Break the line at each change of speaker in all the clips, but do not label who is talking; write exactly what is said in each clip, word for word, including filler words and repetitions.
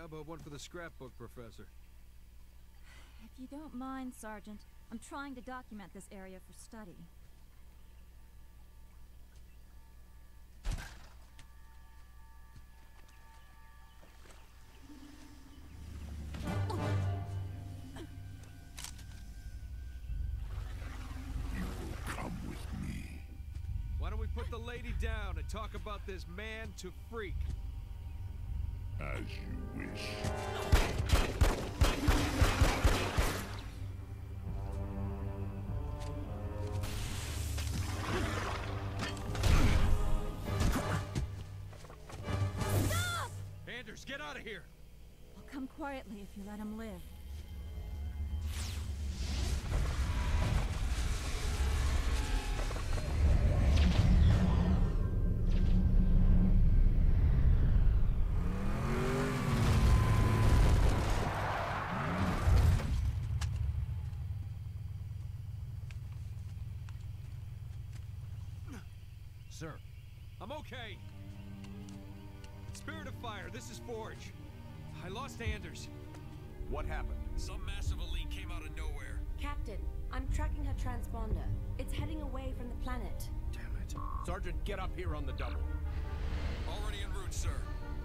How about one for the scrapbook, Professor?
If you don't mind, Sergeant, I'm trying to document this area for study.
Put the lady down and talk about this man to freak.
As you wish.
Stop!
Anders, get out of here!
I'll come quietly if you let him live.
Sir, I'm okay. Spirit of Fire, this is Forge. I lost Anders.
What happened?
Some massive elite came out of nowhere.
Captain, I'm tracking her transponder. It's heading away from the planet.
Damn it.
Sergeant, get up here on the double.
Already en route, sir.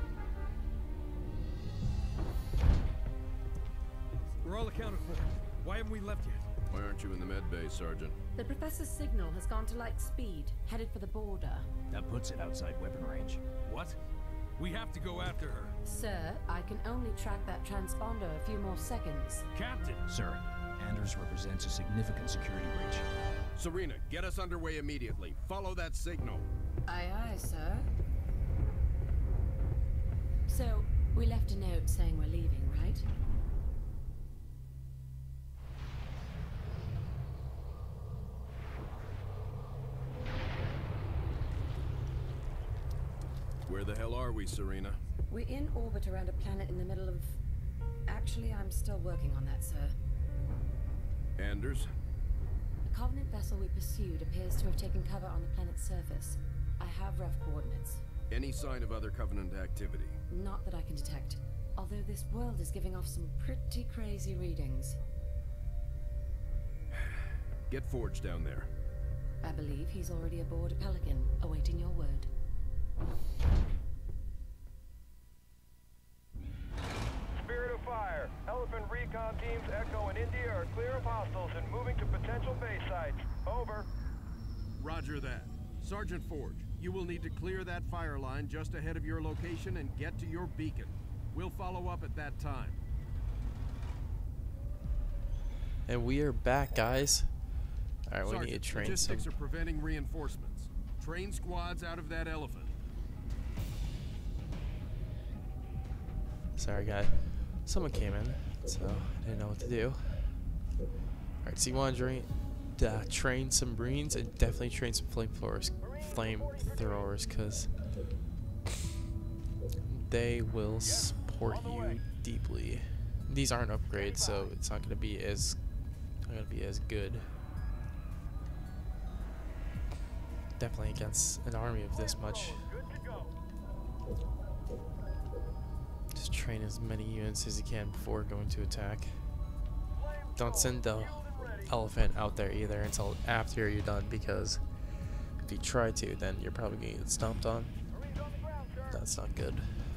We're all accounted for. Why haven't we left yet?
Why aren't you in the med bay, Sergeant?
The Professor's signal has gone to light speed, headed for the border.
That puts it outside weapon range.
What? We have to go after her.
Sir, I can only track that transponder a few more seconds.
Captain!
Sir, Anders represents a significant security breach.
Serena, get us underway immediately. Follow that signal.
Aye, aye, sir. So, we left a note saying we're leaving, right?
Where the hell are we, Serena?
We're in orbit around a planet in the middle of... Actually, I'm still working on that, sir.
Anders?
The Covenant vessel we pursued appears to have taken cover on the planet's surface. I have rough coordinates.
Any sign of other Covenant activity?
Not that I can detect. Although this world is giving off some pretty crazy readings.
Get Forge down there.
I believe he's already aboard a Pelican, awaiting your word.
Spirit of Fire. Elephant recon teams Echo and India are clear of hostiles and moving to potential base sites. Over.
Roger that. Sergeant Forge, you will need to clear that fire line just ahead of your location and get to your beacon. We'll follow up at that time.
And we are back, guys. Alright, we
Sergeant,
need to train
logistics
some...
are preventing reinforcements. Train squads out of that elephant.
Sorry, guy. Someone came in, so I didn't know what to do. Alright, so you want to train, uh, train some Marines and definitely train some flamethrowers, flamethrowers, because they will support you deeply. These aren't upgrades, so it's not going to be as not going to be as good. Definitely against an army of this much. Just train as many units as you can before going to attack. Don't send the elephant out there either until after you're done, because if you try to, then you're probably going to get stomped on. That's not good.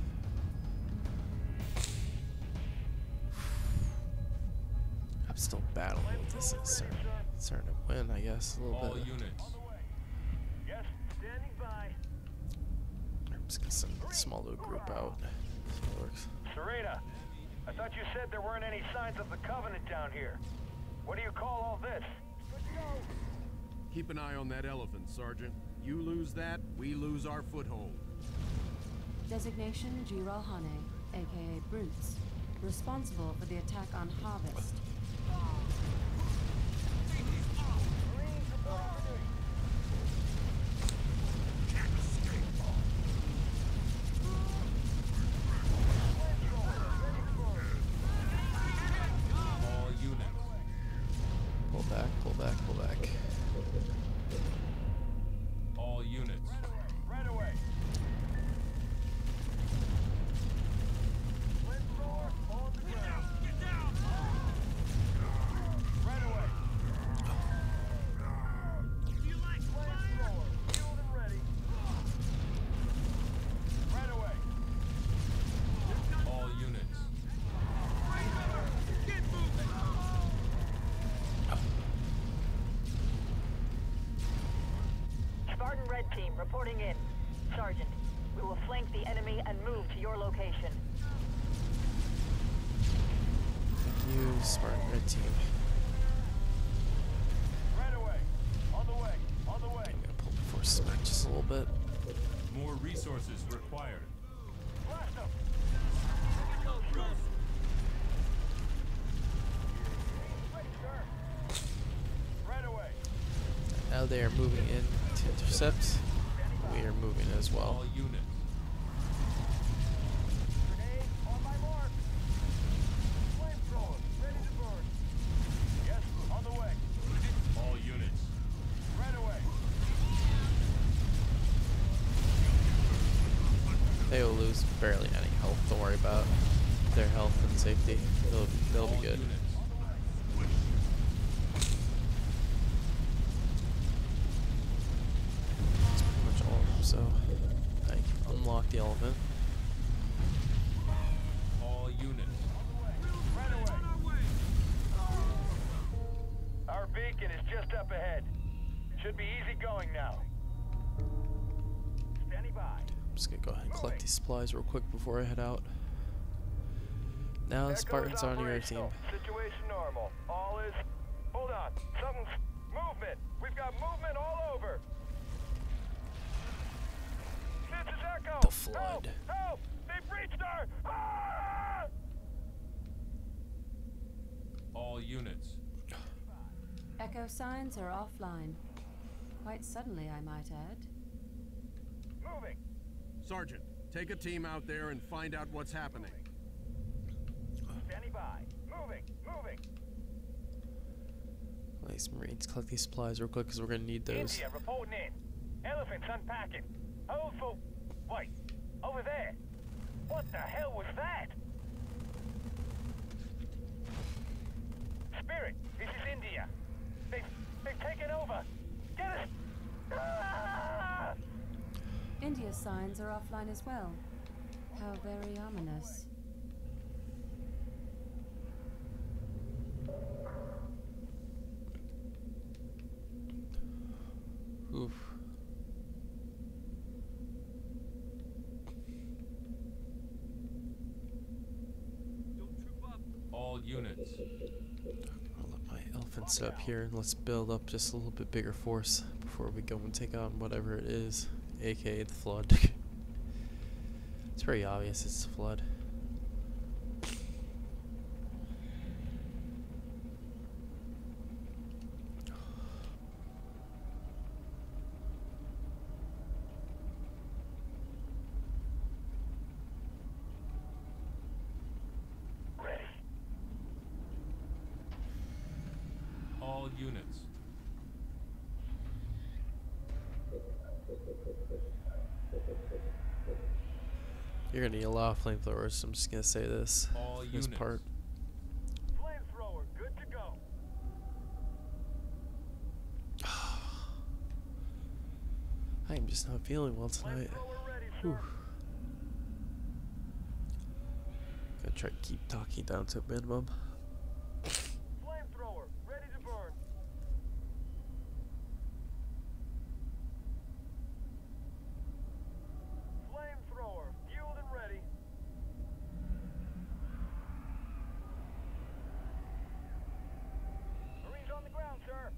I'm still battling with this. It's starting, it's starting to win, I guess, a little
All
bit.
units.
Yes, standing by.
I'm just going to send a small little group out. See how it works.
Serena, I thought you said there weren't any signs of the Covenant down here. What do you call all this? Good to go.
Keep an eye on that elephant, Sergeant. You lose that, we lose our foothold.
Designation Giral Hane, aka Brutes. Responsible for the attack on Harvest.
All units.
Pull back, pull back, pull back.
All units.
Right away.
Red Team reporting in. Sergeant, we will flank the enemy and move to your location.
You, Spartan Red Team.
Right away. On the way. On the way.
I'm gonna pull the forces back just a little bit.
More resources required.
Blast them. Ready, sir. Right away.
Now they are moving in to intercept. We are moving as well.
All units.
Grenade on my mark. Flamethrower ready to burn. Yes, on the way.
All units.
Right away.
They will lose barely any health. Don't worry about their health and safety. They'll, they'll
All
be good.
units.
That's pretty much all of them. So I can unlock the elephant.
All units.
Right away. Our beacon is just up ahead. Should be easy going now. Standing by.
I'm just gonna go ahead and collect these supplies real quick before I head out. Now the
Echo's
Spartans are on your team.
operational. Situation normal. All is... Hold on. Something's... Movement. We've got movement all over. This is Echo.
The Flood.
Help! Help! They breached our... Ah!
All units.
Echo signs are offline. Quite suddenly, I might add.
Moving.
Sergeant, take a team out there and find out what's happening.
Standing by. Moving. Moving.
These Marines collect these supplies real quick because we're gonna need those.
India reporting in. Elephants unpacking. Hold for... Wait. Over there. What the hell was that? Spirit, this is India. They've... They've taken over. Get us... Ah!
India's signs are offline as well. How very ominous.
Oof.
All units.
I'll let my elephant sit up here and let's build up just a little bit bigger force before we go and take on whatever it is, aka the Flood. It's very obvious it's the Flood.
Ready.
All units.
You're gonna need a lot of flamethrowers, so I'm just gonna say this.
All
This
units.
part.
Flamethrower, good to go.
I'm just not feeling well tonight.
Flamethrower ready, sir.
Whew. Gonna try to keep talking down to a minimum.
Flamethrower, ready to burn. Flamethrower, fueled and ready. Marines on the ground, sir.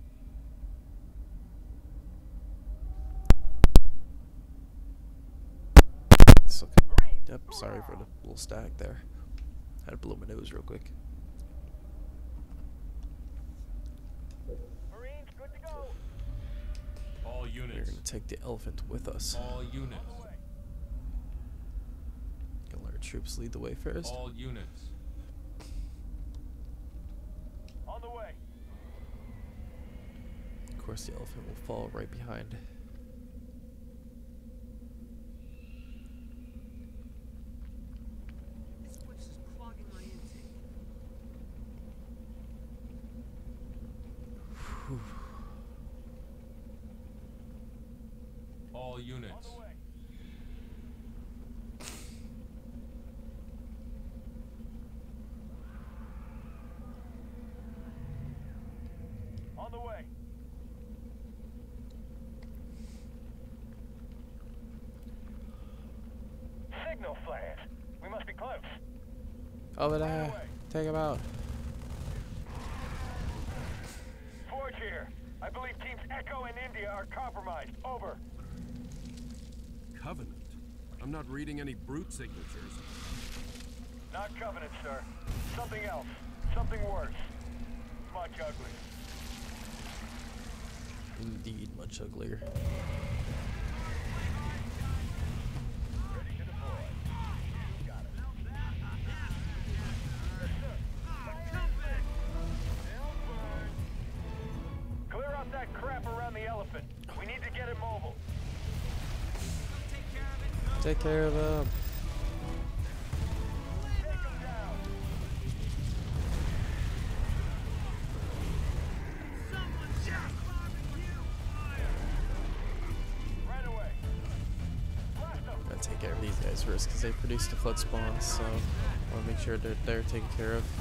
It's okay.
Marines.
Yep, sorry for the little static there. Had to blow my nose real quick.
Marines, good to go.
All
We're
units.
gonna take the elephant with us.
All units.
Gonna let our troops lead the way first.
All units.
On the way.
Of course, the elephant will fall right behind.
This place is clogging my intake.
Whew.
All units.
On the way. On the way. signal flash. We must be close.
Over there. Take him out.
Forge here. I believe teams Echo and India are compromised. Over.
Covenant? I'm not reading any brute signatures.
Not Covenant, sir. Something else. Something worse. Much uglier.
Indeed, much uglier.
Ready to deploy. Got it. Clear out that crap around the elephant. We need to get it mobile.
Take care of them.
Take them down. Right away. Blast them.
Gotta take care of these guys first because they produce the flood spawns, so I want to make sure that they're taken care of.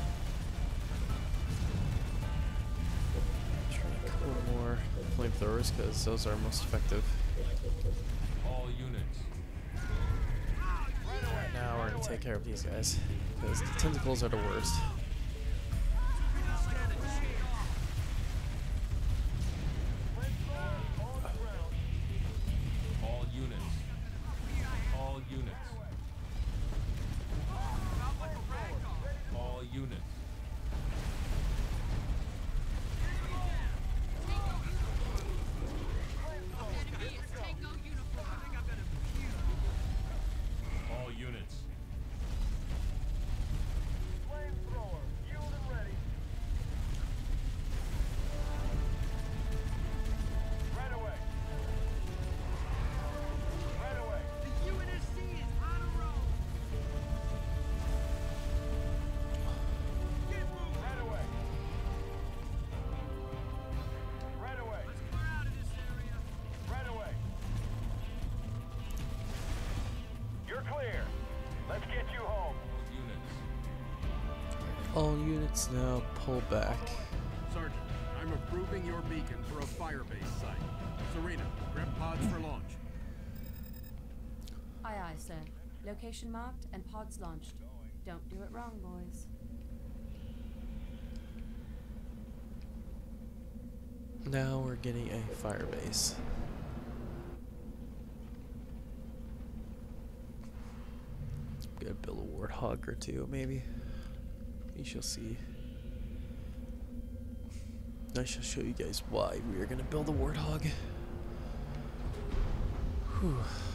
Try a couple more flamethrowers because those are most effective.
All units.
Now we're gonna take care of these guys because the tentacles are the worst.
All units. All units. All units. All units.
Flamethrower. Yield and ready. Right away. Right away. The U N S C is on a roll. Get moving. Right away. Right away. Let's clear out of this area. Right away. You're clear. Let's get you home.
All units.
All units now pull back.
Sergeant, I'm approving your beacon for a firebase site. Serena, grab pods for launch.
Aye, aye, sir. Location marked and pods launched. Don't do it wrong, boys.
Now we're getting a fire base. Gonna build a warthog or two, maybe. We shall see. I shall show you guys why we are gonna build a warthog. Whew.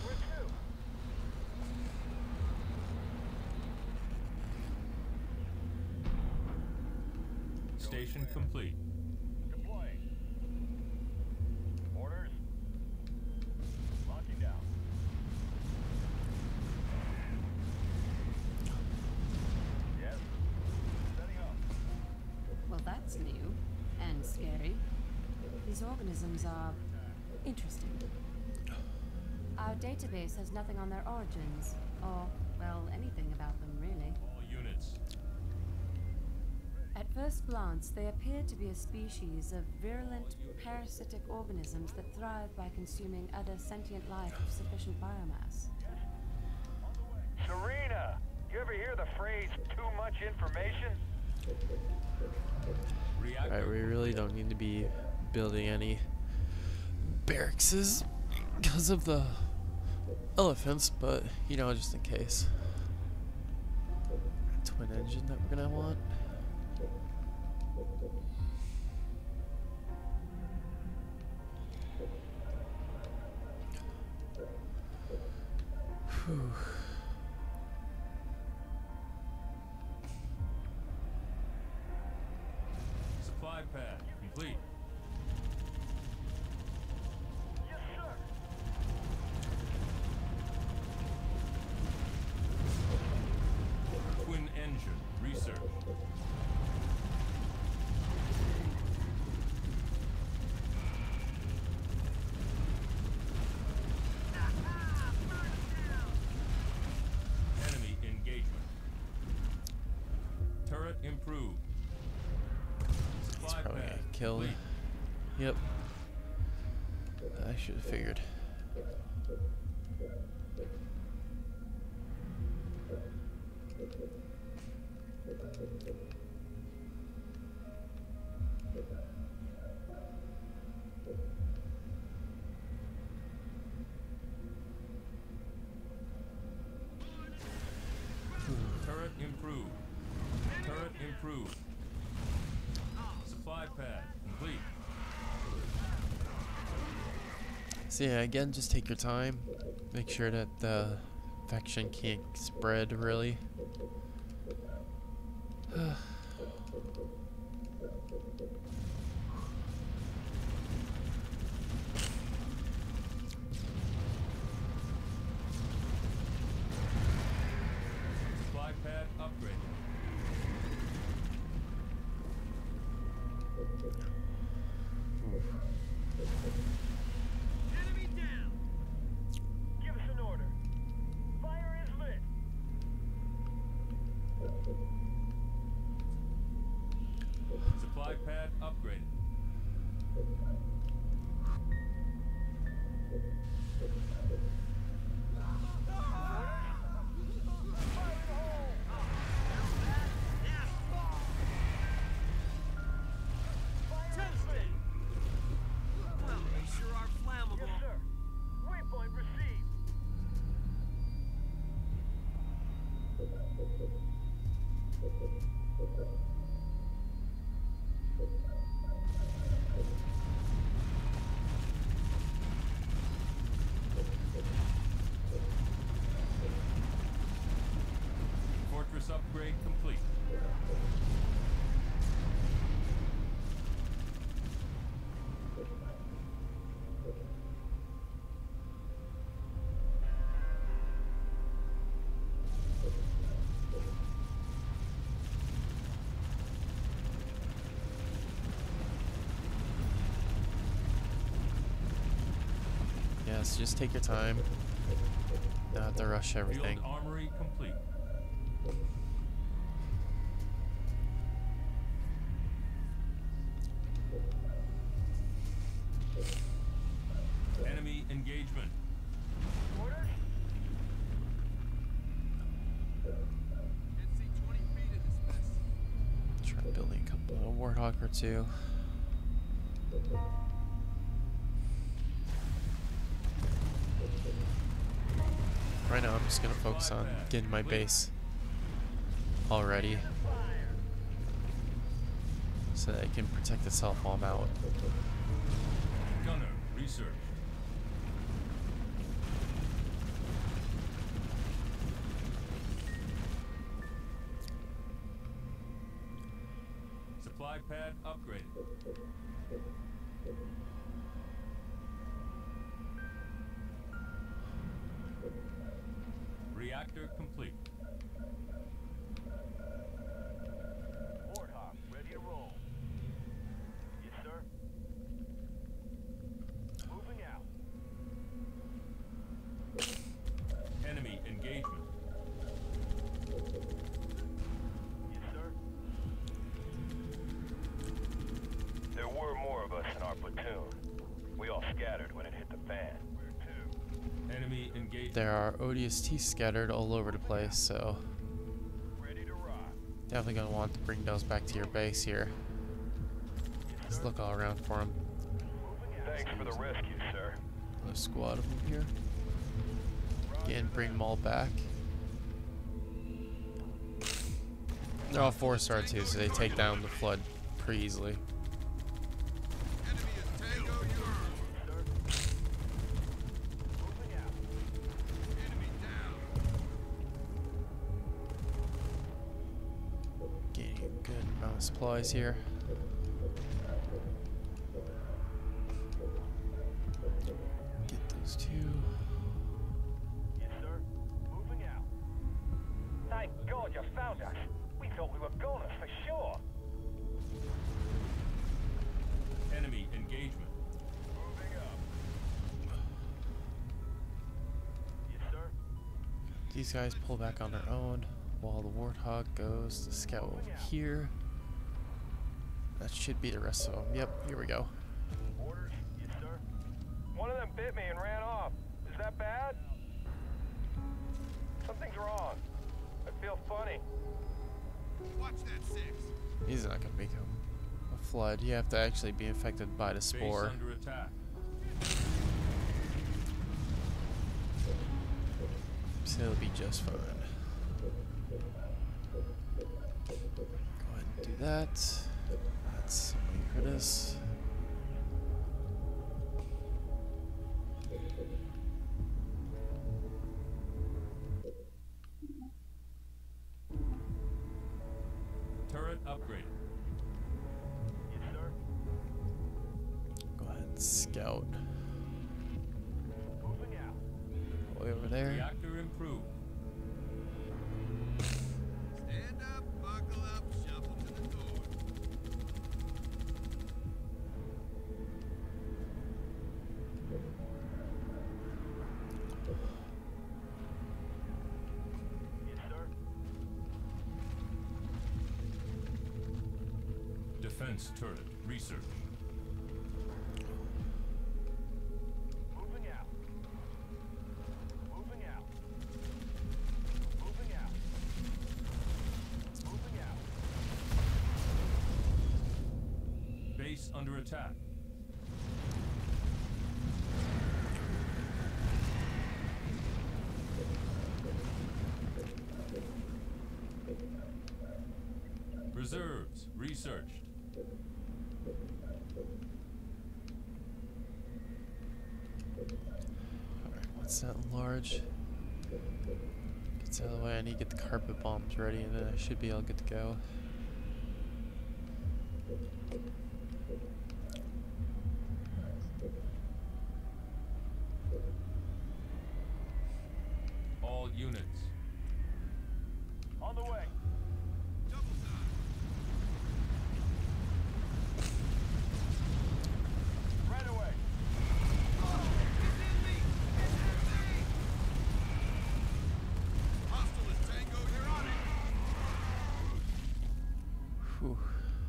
Station complete.
Deploying. Orders. Locking down. Yes. Setting up.
Well, that's new and scary. These organisms are interesting. Our database has nothing on their origins, or, well, anything about them, really.
All units.
At first glance, they appear to be a species of virulent parasitic organisms that thrive by consuming other sentient life of sufficient biomass.
Serena, you ever hear the phrase too much information?
Reactor.
Alright, we really don't need to be building any barracks because of the elephants, but you know, just in case. Twin engine that we're gonna want. Whew.
Supply pad complete.
Yes, sir.
Twin engine research. Enemy engagement. Turret improved.
He's
Supply
probably
pad
gonna kill.
complete.
Yep. I should have figured.
Improved. Supply pad complete.
So yeah, again, just take your time. Make sure that the infection can't spread, really.
Supply pad upgraded.
Enemy down! Give us an order. Fire is lit.
Supply pad upgraded.
Toasted! Well, they sure are flammable. Yes, sir. Waypoint received.
Fortress upgrade complete.
Yes, just take your time. Not have to rush everything.
Field armory complete. Enemy engagement.
Orders?
Can't see twenty feet in this mess.
Try building a couple of Warthog or two. Right now, I'm just gonna focus on getting my base all ready, so that it can protect itself while I'm out.
Gunner research. Supply pad upgraded. Reactor complete.
Warthog, ready to roll. Yes, sir. Moving out.
Enemy engagement.
Yes, sir. There were more of us in our platoon. We all scattered when it hit the fan. Where to?
Enemy engagement.
There are O D S Ts scattered all over the place, so
Ready to rock.
definitely gonna want to bring those back to your base here. Let's look all around for them.
Thanks for the rescue, sir.
Another squad of them here. Again, bring them all back. They're all four star too, so they take down the flood pretty easily.
Enemy is Tango Euro.
Moving out.
Enemy down.
Getting a good amount of supplies here. Get those two.
Yes, sir. Moving out. Thank God you found us. We thought we were goners for sure.
Enemy engagement.
Moving up. Yes, sir.
These guys pull back on their own while the Warthog goes to scout over here. That should be the rest of them. Yep, here we go.
Orders. Yes, sir. One of them bit me and ran off. Is that bad? Something's wrong. I feel funny.
Watch that six.
He's not gonna become a flood. You have to actually be infected by the
Base
spore.
under attack.
So it'll be just fine. Go ahead and Do that. That's wait for this.
Turret upgraded.
Yes, sir.
Go ahead and scout.
Moving out.
Way over there.
Reactor improved.
Stand up, buckle up, shuffle to the door.
Yes, sir.
Defense turret research.
Moving out. Moving out. Moving out. Moving out.
Base under attack. Reserves researched.
Alright, what's that large? Gets out of the way. I need to get the carpet bombs ready, and then I should be all good to go.
All units.
On the way. Right away.
Hostile is Tango, you're on it.
Whew.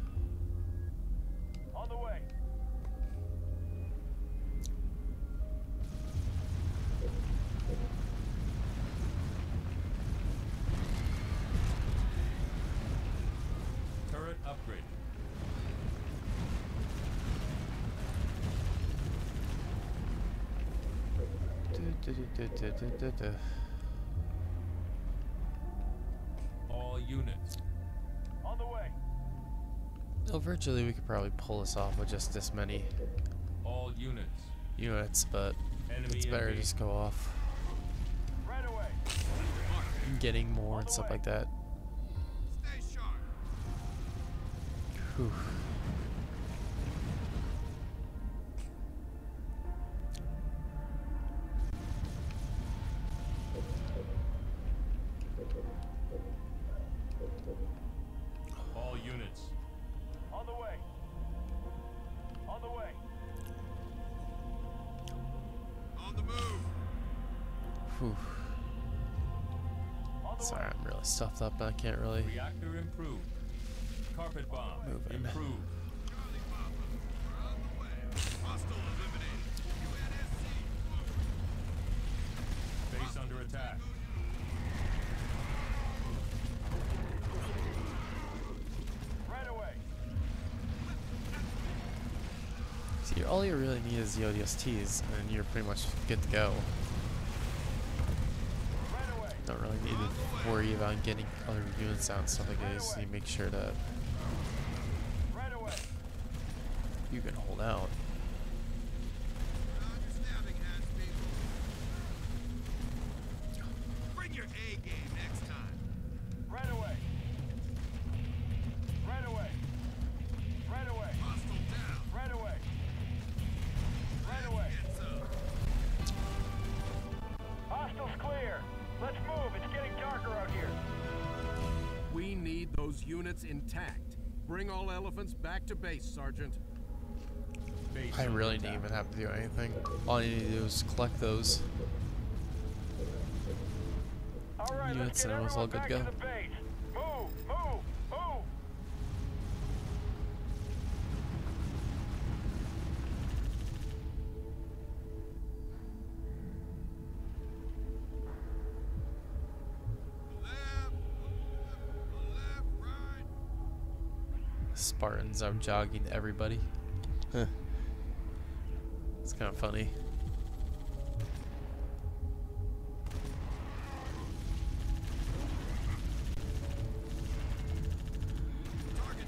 On the way.
Turret upgraded.
Du- du- du- du- du- du- du.
All units.
On the way.
Well, virtually we could probably pull this off with just this many
All units.
units, but
Enemy
it's better to
engaged.
just go off
Right away.
getting more and stuff like that.
Stay sharp.
Whew.
All units.
On the way. On the way.
On the move.
Whew.
On the
Sorry,
way.
I'm really stuffed up. I can't really.
Reactor improved. Carpet bomb
Moving.
improved.
Charlie Papa, we're on the way. Hostile eliminated. U N S C.
Base under attack.
Right away.
See, all you really need is the O D S Ts, and you're pretty much good to go.
Right away.
Don't really need to worry about getting other units out and stuff like that. You just need to make sure that
Right away.
you can hold out.
On your stabbing hats, people. Bring your A game next time.
Right away. Right away. Right away.
Hostile down.
Right away. Right away.
It's up.
Hostiles clear. Let's move. It's getting darker out here.
We need those units intact. Bring all elephants back to base, Sergeant.
Base
I
under
really
attack.
didn't even have to do anything. All you need to do is collect those.
All right,
Units
let's get
and it was all
everyone
good
back
to
to
go.
the base. Move, move, move.
Left, left, right.
Spartans are jogging everybody. Huh. It's kind of funny.
Target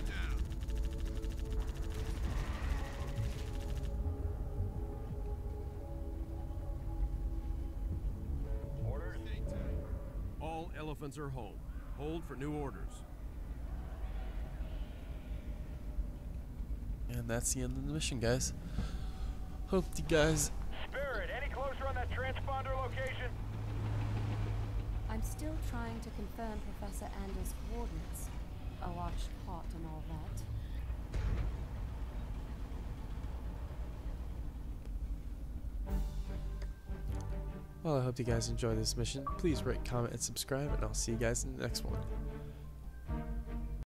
elephants are home. Hold for new orders.
And that's the end of the mission, guys. Hope you guys.
Spirit, any closer on that transponder location?
I'm still trying to confirm Professor Anders' coordinates. A watch hot and all that.
Well, I hope you guys enjoy this mission. Please rate, comment, and subscribe, and I'll see you guys in the next one.